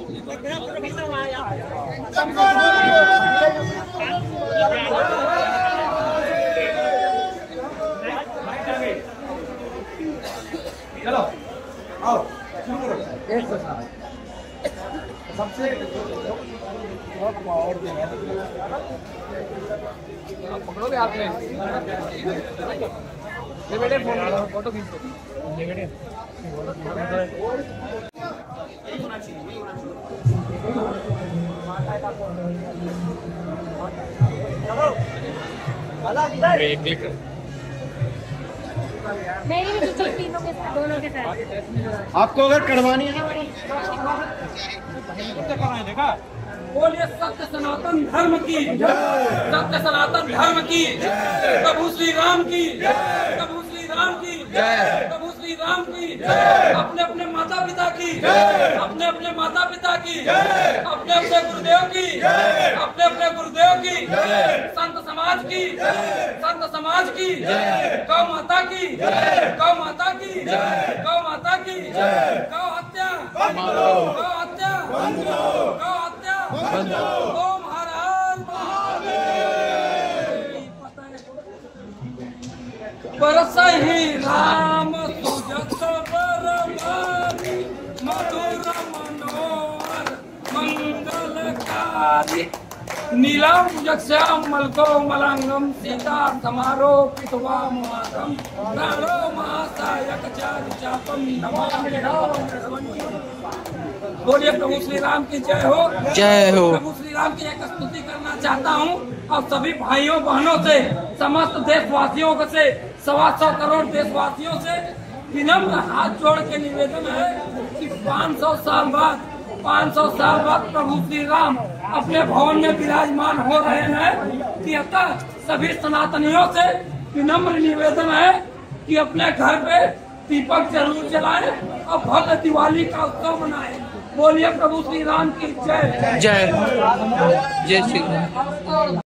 चलो आओ शुरू करो। सबसे पकड़ोगे आपने ये बेटे फोटो खींच दो ये बेटे क्लिक मेरी भी तीनों के साथ दोनों के साथ आपको अगर करवानी है देखा। बोलिए सत्य सनातन धर्म की, सत्य सनातन धर्म की, प्रभु श्री राम की, प्रभु श्री राम की, प्रभु श्री राम की, अपने अपने माता पिता की, अपने अपने माता पिता की, अपने अपने गुरुदेव की, अपने अपने गुरुदेव की, संत समाज की, संत समाज की, गौ माता की, गौ माता की, गौ माता की, गौ हत्या, गौ हत्या, गौ हत्या, ओम हर हर महादेव। बरसहि राम सुजत बरमारी, मधुर मनोहर मंगलकारी, नीलम जक्षाम मलको मलांगम सीता समारो पितवा महारम, प्राणो महासायक चारु चापम नमामि राम। बोलिए प्रभु श्री राम की जय हो, जय हो। प्रभु श्री राम की एक स्तुति करना चाहता हूँ और सभी भाइयों बहनों से, समस्त देशवासियों से, 125 करोड़ देशवासियों से विनम्र हाथ जोड़ के निवेदन है कि 500 साल बाद प्रभु श्री राम अपने भवन में विराजमान हो रहे हैं कि अतः सभी सनातनियों से विनम्र निवेदन है कि अपने घर पे दीपक जरूर जलाएं और भव्य दिवाली का उत्सव मनाएं। बोलिए प्रभु श्री राम की जय, जय जय श्री राम।